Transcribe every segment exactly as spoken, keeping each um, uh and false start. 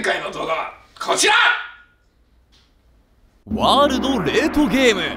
前回の動画はこちら。 ワールドレートゲーム。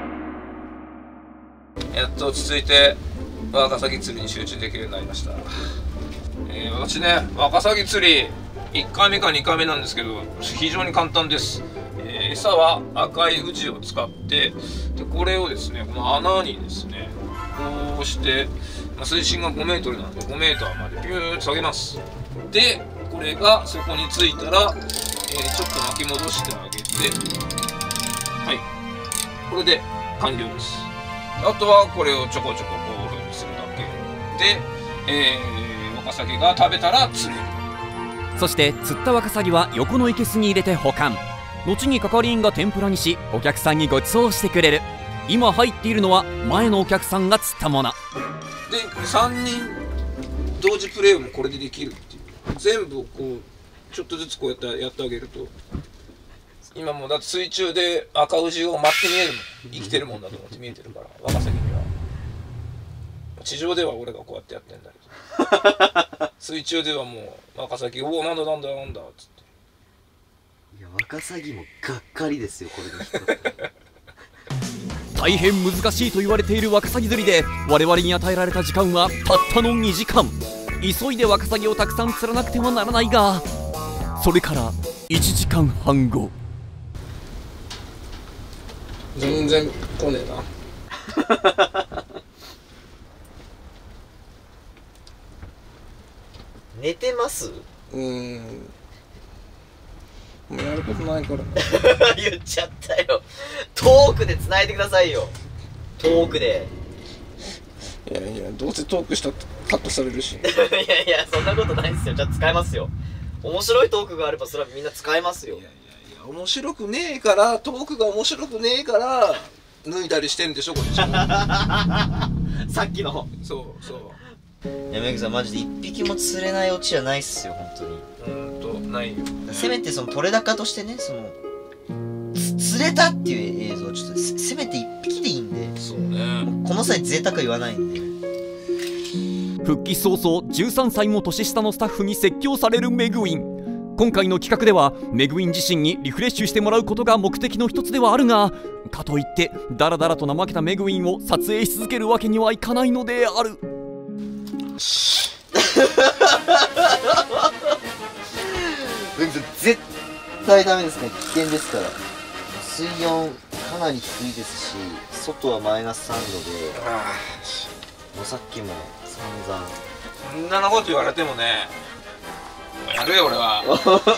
やっと落ち着いてワカサギ釣りに集中できるようになりました。えー、私ね、ワカサギ釣りいっかいめかにかいめなんですけど、非常に簡単です。えー、餌は赤いウジを使って、でこれをですね、この穴にですね、こうして、まあ、水深がごメートルなのでごメーターまでピューッと下げます。でこれがそこについたら、えー、ちょっと巻き戻してあげて、はい、これで完了です。あとはこれをちょこちょここういうふうにするだけで、えー、ワカサギが食べたら釣れる。 そして釣ったワカサギは横の生けすに入れて保管。後に係員が天ぷらにし、お客さんにご馳走してくれる。今入っているのは前のお客さんが釣ったもので、さんにん同時プレイもこれでできるっていう。全部こうちょっとずつこうやってやってあげると、今もうだって水中で赤ウジを待って見えるもん。生きてるもんだと思って見えてるから、ワカサギには。地上では俺がこうやってやってんだけど水中ではもうワカサギ「おおなんだなんだなんだ」っつって。 いや、ワカサギもがっかりですよ、これで引っかか大変難しいと言われているワカサギ釣りで、我々に与えられた時間はたったのにじかん。急いでワカサギをたくさん釣らなくてはならないが、それからいちじかんはんご。 全然来ねえな寝てます？ うーん、もうやることないからね言っちゃったよ。トークで繋いでくださいよ。トークで。 いやいや、どうせトークしたってカットされるしいやいや、そんなことないですよ。じゃあ使えますよ。面白いトークがあればそれはみんな使えますよ。 いやいやいや、面白くねえから、トークが面白くねえから脱いだりしてんでしょこっちさっきの。 そうそう。 いや、メグさんマジで一匹も釣れないオチじゃないっすよ、本当に。 うーんとないよ。 せめてその取れ高としてね、そのつ釣れたっていう映像ちょっと せ, せめて一匹でいいんで。 そうね。 この際贅沢言わないんで。 復帰早々じゅうさんさいも年下のスタッフに説教されるメグウィン。今回の企画ではメグウィン自身にリフレッシュしてもらうことが目的の一つではあるが、かといってダラダラと怠けたメグウィンを撮影し続けるわけにはいかないのである。 メグさん絶対ダメですね。危険ですから。水温かなり低いですし、外はマイナスさんどで、もうさっきも散々 そんなこと言われてもね、やるよ俺は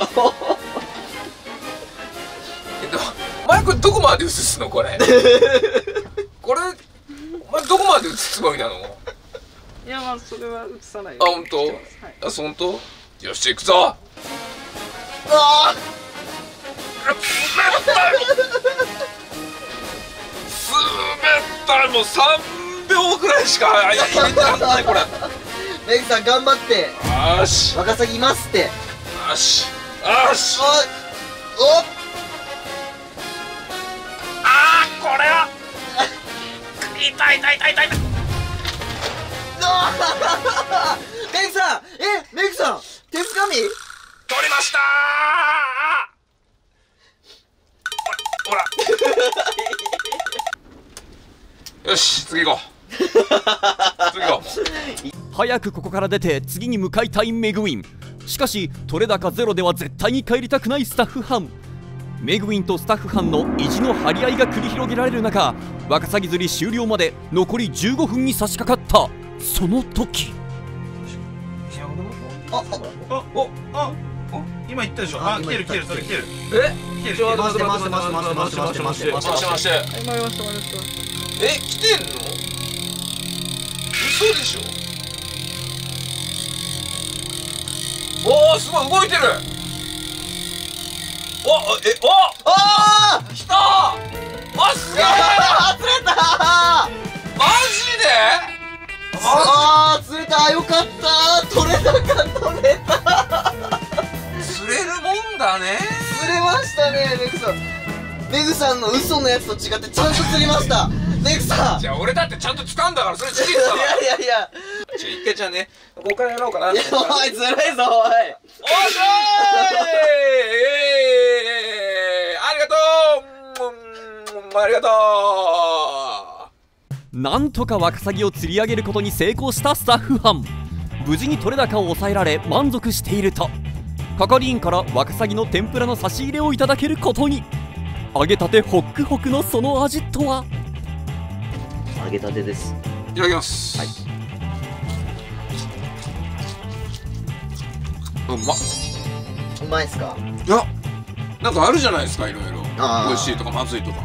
えっとお前これどこまで映すのこれこれお前どこまで映すつもりなの？ いや、まあそれは映さない。 あ、本当？はい、あ、本当？よし、行くぞ。 ああ滑った滑ったもうさんびょうくらいしか入れてらんないこれ。 メグさん頑張って。 よし、 ワカサギいますって。 よしよし。 おっ、 あー、これは痛い痛い痛い痛い痛い。 メグさん、え、メグさん手つかみ取りましたー。ほらよし、次行こう次行こう。 早くここから出て次に向かいたいメグウィン。しかし取れ高ゼロでは絶対に帰りたくないスタッフ班。メグウィンとスタッフ班の意地の張り合いが繰り広げられる中、ワカサギ釣り終了まで残りじゅうごふんに差し掛かったその時、 あ、 あ、お、あ、お、今言ったでしょ。あ、来てる来てる、それ来てる。 え、 来てる。 ちょっと待待っててっ待待っててっ待っ待っててて待ってて待ってて待ってて待って待って待って。 はい、回りました回りました。 え、来てんの？嘘でしょ。おー、すごい動いてる。お、え、お、 あ来たー。あ、すげえ。 あ、釣れたー。 マジで？ あー、釣れた、よかったー。取れたか、取れた。 釣れるもんだね。 釣れましたね、メグさん。メグさんの嘘のやつと違ってちゃんと釣りました。メグさん。 じゃあ俺だってちゃんと掴んだからそれ事実だいから。 やいやいや。 じゃあ一回じゃあね、ここからやろうかな。 いや、おい、ずるいぞ、おい。 おしょーい、えー、ありがとう、うん、ありがとう。 なんとかワカサギを釣り上げることに成功したスタッフ班。無事に取れ高を抑えられ満足していると、係員からワカサギの天ぷらの差し入れをいただけることに。揚げたてホックホクのその味とは。 揚げたてです。 いただきます。はい。うまっ。 うまいっすか。 いや、なんかあるじゃないですか、いろいろ。 あー美味しいとかまずいとか。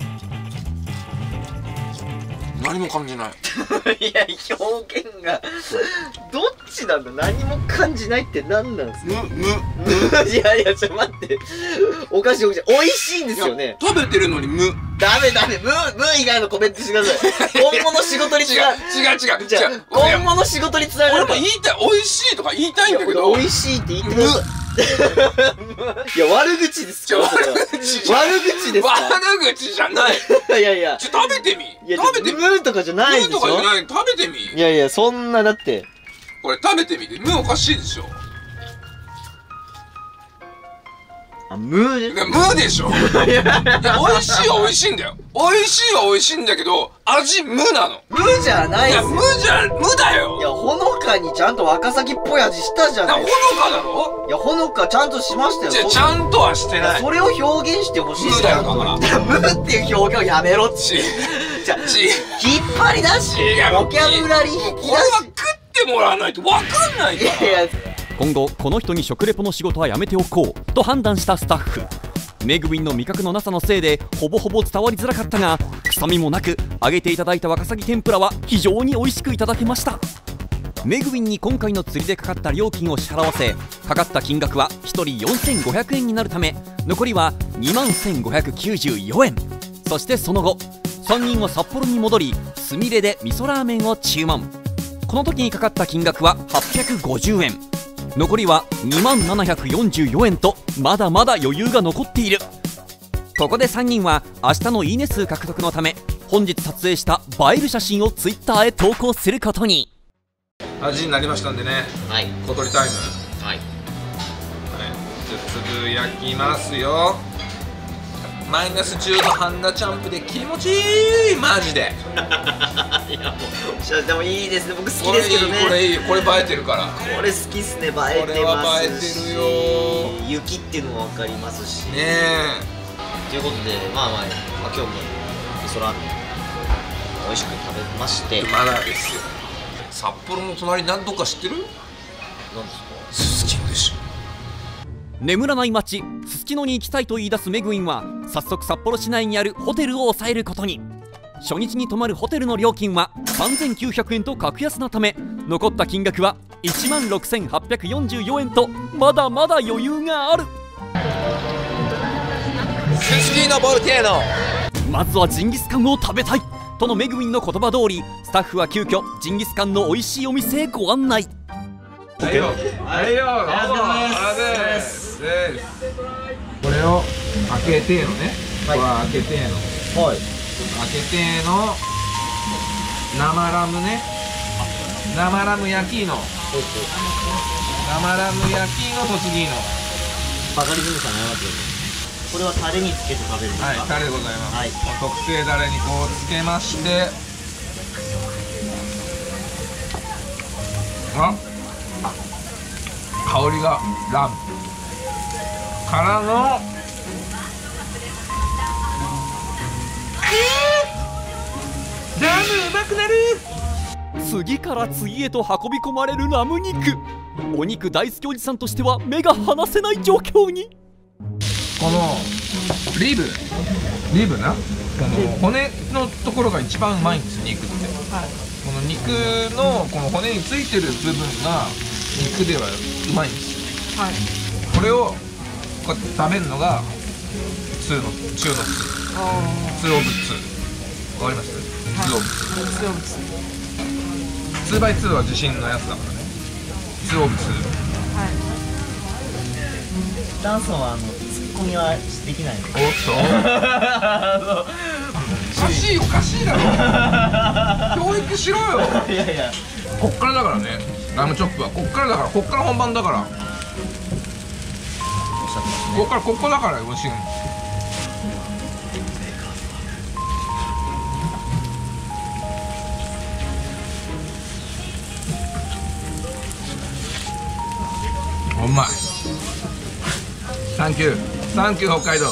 何も感じない。 いや、表現がどっちなんだ。何も感じないって何なんですか。 むむいやいや、ちょっと待って、おかしいおかしい。美味しいんですよね。 食べてるのにむ。 ダメダメ、ムー、ムー以外のコメントしてください。今後の仕事につな違う違う違うじゃあ違う。 今後の仕事につなが俺もるから。 言いたい、美味しいとか言いたいんだけど、 美味しいって言ってください。いや、悪口ですか。 悪口じゃ悪口ですか。 悪口じゃない。 いやいや、 ちょ食べてみ。 いや、 食べてみ。 ムーとかじゃないでしょ。 ムとかじゃない。食べてみ。 いやいや、そんなだって。 これ食べてみて。ムおかしいでしょ。 あ、ムーでいや、ムでしょ。いや、美味しいは美味しいんだよ。美味しいは美味しいんだけど、味無なの。 ムーじゃないいや、 ですよ。 無じゃ、無だよ。 いや、ほのかにちゃんとワカサギっぽい味したじゃないほのですか。 かだろ。 いや、ほのかちゃんとしましたよ。 じゃ、ちゃんとはしてない。 それを表現してほしい。 無だよ、だから。 ムーっていう表現をやめろって。 ち、 じゃあ、 ち、 引っ張り出し、ボキャブラリー引き出し。 これは食ってもらわないとわかんないから。 いやいや、 今後この人に食レポの仕事はやめておこうと判断したスタッフ。メグウィンの味覚のなさのせいでほぼほぼ伝わりづらかったが、臭みもなく揚げていただいたワカサギ天ぷらは非常に美味しくいただけました。メグウィンに今回の釣りでかかった料金を支払わせ、かかった金額はひとりよんせんごひゃくえんになるため、残りはにまんせんごひゃくきゅうじゅうよえん。そしてその後さんにんは札幌に戻り、すみれで味噌ラーメンを注文。この時にかかった金額ははっぴゃくごじゅうえん。残りはにまんななひゃくよんじゅうよえんと、まだまだ余裕が残っている。ここでさんにんは明日のいいね数獲得のため、本日撮影した映える写真をツイッターへ投稿することに。 味になりましたんでね、 はい、 小鳥タイム。 はい、 はい、じゃあつぶやきますよ。マイナスじゅうどハンダチャンプで気持ちいい、マジで。 いや、もうでもいいですね。僕好きですけどね。 これいい、これいい、これ映えてるから。 これ好きっすね。映えてますし、 これは映えてるよ。 雪っていうのも分かりますしねえ。 ということで、まあまあ、まあ、今日も味噌ラーメン美味しく食べまして。 まだですよ。札幌の隣何度か知ってる？ なんですか？ すすきのでしょ。 眠らない街すすきのに行きたいと言い出すメグウィンは、早速札幌市内にあるホテルを抑えることに。初日に泊まるホテルの料金はさんぜんきゅうひゃくえんと格安なため、残った金額はいちまんろくせんはっぴゃくよんじゅうよえんと、まだまだ余裕がある。 すすきのボルケーノ。 まずはジンギスカンを食べたいとのメグウィンの言葉通り、スタッフは急遽ジンギスカンの美味しいお店へご案内。 はいよ、はいよ、どうぞ。これを開けてのね、これは開けての、 はい、 開けての生ラムね、生ラム焼きの、生ラム焼きの栃木の。 バカリズムさん謝ってください。これはタレにつけて食べるんですか？ はい、タレでございます。 はい、 特製ダレにこうつけまして、あ、香りがラムからの、ラムうまくなる。 次から次へと運び込まれるラム肉。お肉大好きおじさんとしては目が離せない状況に。 このリブリブな、この骨のところが一番うまいんですよ、肉って。はい、この肉のこの骨についてる部分が肉ではうまいんですよ。はい、これをこうやって食べるのがツーの中のツーオブツー。わかります？ツーオブツー。ツーバイツーは自信のやつだからね。ツーオブツー。 はい。ダンソンはあのツッコミはできないの。 おっと。おかしいおかしいだろ。教育しろよ。 いやいや。 こっからだからね、ラムチョップはこっからだから、こっから本番だから、こっからここだからよ、しん。うまい。サンキューサンキュー北海道。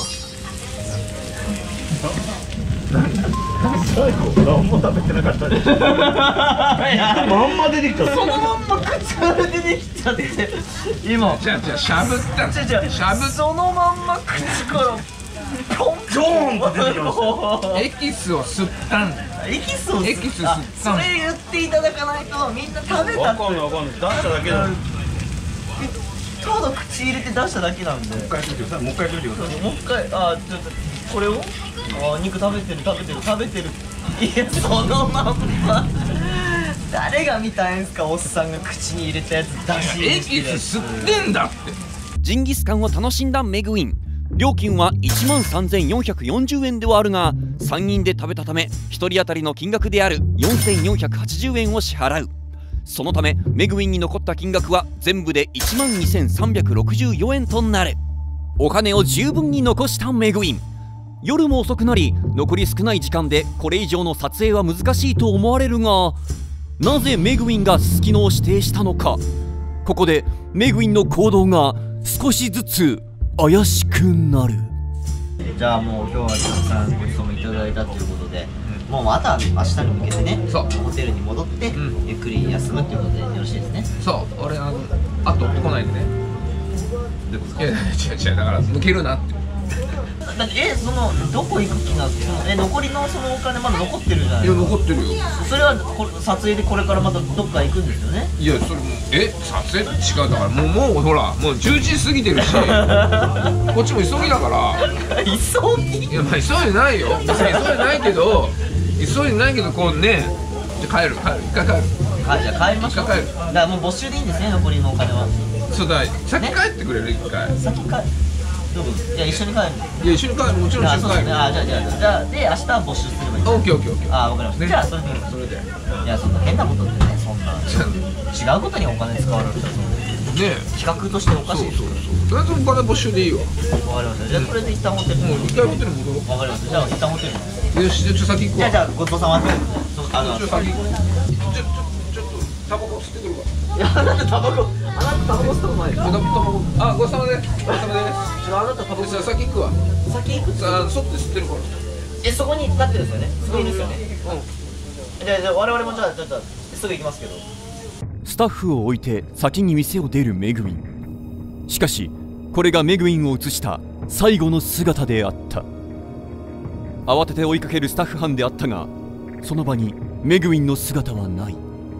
最後何も食べてなかったでしょ。まんま出てきた。 そのまんま口から出てきちゃって今じゃあじゃあしゃぶったじゃじゃしゃぶそのまんま口からポンジョーンと出てきました。 エキスを吸ったんだよ。 エキスを吸エキス吸あったそれ言っていただかないとみんな食べたわかんないわかんない。出しただけだ。もただ口入れて出しただけなんでう一回やってみてください。もう一回やってみてください。 もう一回あちょっとこれをあ肉食べてる食べてる食べてるいやそのまんま誰が見たいんすかおっさんが口に入れたやつ出しエキス吸ってんだって。 ジンギスカンを楽しんだメグウィン。料金はいちまんさんぜんよんひゃくよんじゅうえんではあるが、さんにんで食べたためひとり当たりの金額であるよんせんよんひゃくはちじゅうえんを支払う。そのためメグウィンに残った金額は全部でいちまんにせんさんびゃくろくじゅうよんえんとなる。お金を十分に残したメグウィン。夜も遅くなり、残り少ない時間でこれ以上の撮影は難しいと思われるが、なぜメグウィンがすすきのを指定したのか。ここでメグウィンの行動が少しずつ怪しくなる。 じゃあもう今日はたくさんごちそうもいただいたということで、もうまた明日に向けてね、 そうホテルに戻って、 うんゆっくり休むっていうことでよろしいですね。 そう俺あのあと来ないでね。いやいや違う違うだから抜けるなって。 だってえそのどこ行く気なんですか。え残りのそのお金まだ残ってるじゃないいやですか。 残ってるよ。 それはこ撮影でこれからまたどっか行くんですよね。 いやそれもうえ撮影と違うだからもうもうほらもうじゅうじ過ぎてるしこっちも急ぎだから急ぎいやまあ急いでないよ別に急いでないけど急いでないけどこうねじゃあ帰る帰る一回帰るあじゃあ帰りましょう。 一回帰るだからもう没収でいいんですね残りのお金は。 そうだ先帰ってくれる一回先帰どういや一緒に帰る。 いや一緒に帰るもちろん一緒に帰るあそうですね。あじゃあじゃあじゃあで明日は没収すればいい。 オッケーオッケーオッケーあわかりました。 ねじゃあそれでそれでいやそんな変なことってねそんなじゃ違うことにお金使われる人はそのね企画としておかしいですよ。 そうそうそうとりあえずお金没収でいいわわかりました。じゃあこれで一旦ホテルにもう一回ホテル戻ろうわかりました。じゃあ一旦ホテルに。 よしじゃあちょ先行くわじゃあじゃあごちそうさまです。そうあのちょ先行くちょちょちょっとタバコ吸ってくるわいやあなたタバコあなたタバコ吸ったことないですタバコあごちそうさまですごちそうさまです違うあなたタバコじゃあ先行くわ先行くってさあそって吸ってるからえそこに立ってるんですよね。そこにいるんですよね。じゃあじゃあ我々もじゃあちょっとすぐ行きますけど。 スタッフを置いて先に店を出るメグウィン。しかしこれがメグウィンを映した最後の姿であった。慌てて追いかけるスタッフ班であったが、その場にメグウィンの姿はない。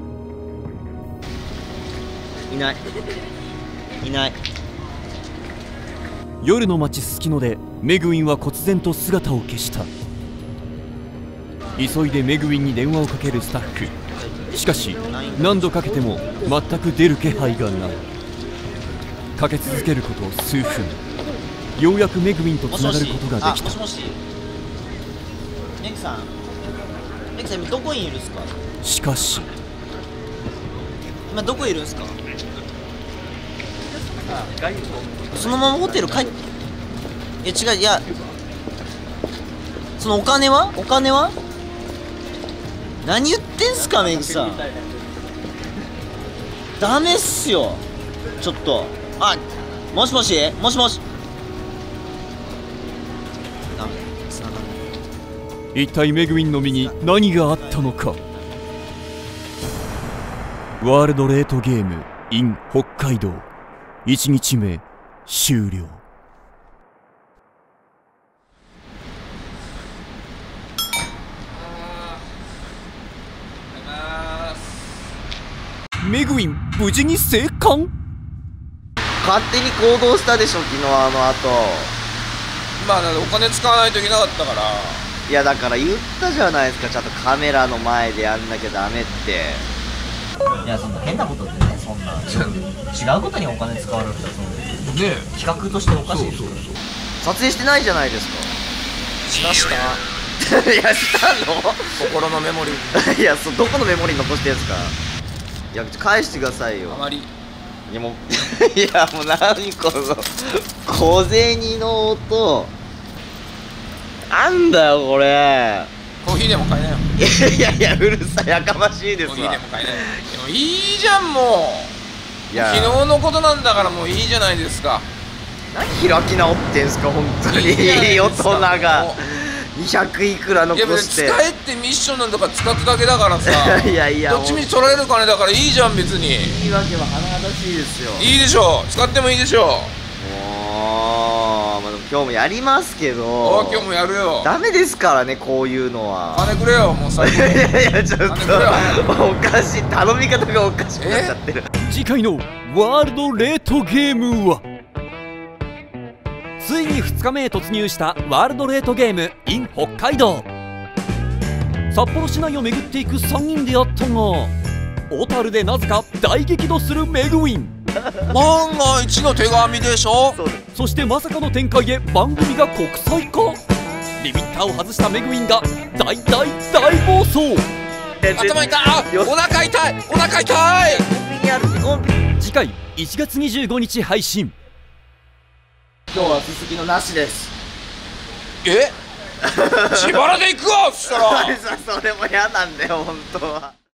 いないいない。 夜の街すすきのでメグウィンは忽然と姿を消した。急いでメグウィンに電話をかけるスタッフ。しかし何度かけても全く出る気配がない。かけ続けること数分、ようやくメグウィンとつながることができた。 もしもしメグさんメグさん今どこにいるんですか。 しかし今どこいるんですか。そのままホテル帰っいや違ういやそのお金はお金は何言ってんすかメグさん。ダメっすよちょっと。あもしもしもしもしダメ繋がんない。 一体メグウィンの身に何があったのか。ワールドレートゲーム in 北海道いちにちめ終了。メグウィン無事に生還。 勝手に行動したでしょ昨日あの後。 まあだってお金使わないといけなかったからいやだから言ったじゃないですかちゃんとカメラの前でやんなきゃダメって。いやそんな変なことってねそんな違うことにお金使われる人はそのねえ企画としておかしいですよ。撮影してないじゃないですか。 しましたいやしたの心のメモリーいやそどこのメモリー残してるんですか。 いや返してくださいよ。 あまりいやもういやもう何この小銭の音なんだよこれ。 コーヒーでも買えなよ。 いやいやうるさい、やかましいですわ。 コーヒーでも買えなよ。でもいいじゃん、もういや昨日のことなんだからもういいじゃないですか。 何開き直ってんすか本当に。 いいじゃないいい大ですか人がもにひゃくいくら残いや別して。 に使えってミッションなんとか使っただけだからさいやいやどっちみち取られる金だからいいじゃん別に。 言い訳は甚だしいですよ。 いいでしょ、使ってもいいでしょ。 もう、まあ、でも今日もやりますけおどい今日もやるよ。 ダメですからねこういうのは。 金くれよもう最い後やいやちょっと金くれよおかしい、頼み方がおかしくなっちゃってる。 次回のワールドレートゲームはついにふつかめへ突入したワールドレートゲーム in 北海道。札幌市内を巡っていくさんにんであったが、小樽でなぜか大激怒するメグウィン。 万が一の手紙でしょ。 そうです。 そしてまさかの展開で番組が国際化。リミッターを外したメグウィンが大大大暴走。 頭痛い、あよお腹痛いお腹痛い。 コンビニあるしコンビニ。 次回いちがつにじゅうごにち配信。 今日はすすきのなしです。 え自腹で行くわそしたらそれも嫌なんだよ本当は。